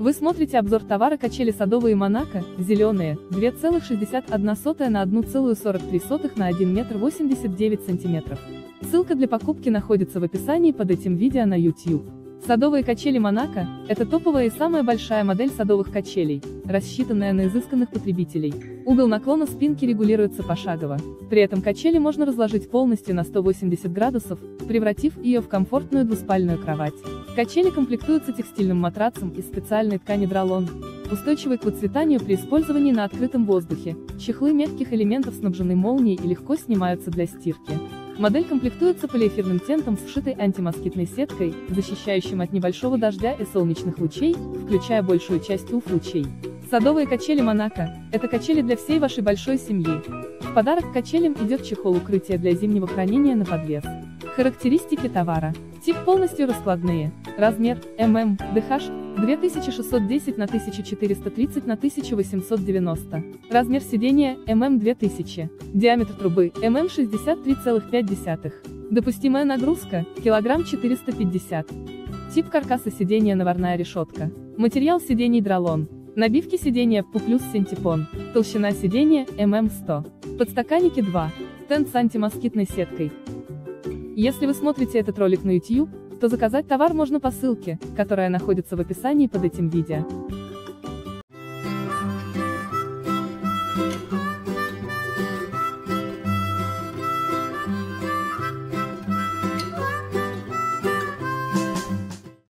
Вы смотрите обзор товара качели садовые Монако, зеленые, 2,61 на 1,43 на 1 метр 89 сантиметров. Ссылка для покупки находится в описании под этим видео на YouTube. Садовые качели Монако – это топовая и самая большая модель садовых качелей, рассчитанная на изысканных потребителей. Угол наклона спинки регулируется пошагово. При этом качели можно разложить полностью на 180 градусов, превратив ее в комфортную двуспальную кровать. Качели комплектуются текстильным матрацем из специальной ткани дролон, устойчивый к выцветанию при использовании на открытом воздухе. Чехлы мягких элементов снабжены молнией и легко снимаются для стирки. Модель комплектуется полиэфирным тентом с вшитой антимоскитной сеткой, защищающим от небольшого дождя и солнечных лучей, включая большую часть УВ-лучей. Садовые качели Монако – это качели для всей вашей большой семьи. В подарок к качелям идет чехол укрытия для зимнего хранения на подвес. Характеристики товара. Тип полностью раскладные. Размер ММ, DH 2610 на 1430 на 1890. Размер сидения ММ 2000. Диаметр трубы ММ 63,5. Допустимая нагрузка килограмм 450. Тип каркаса сидения наварная решетка. Материал сидений дролон. Набивки сидения ПУ плюс синтепон. Толщина сидения ММ 100. Подстаканники 2. Тент с антимоскитной сеткой. Если вы смотрите этот ролик на YouTube, то заказать товар можно по ссылке, которая находится в описании под этим видео.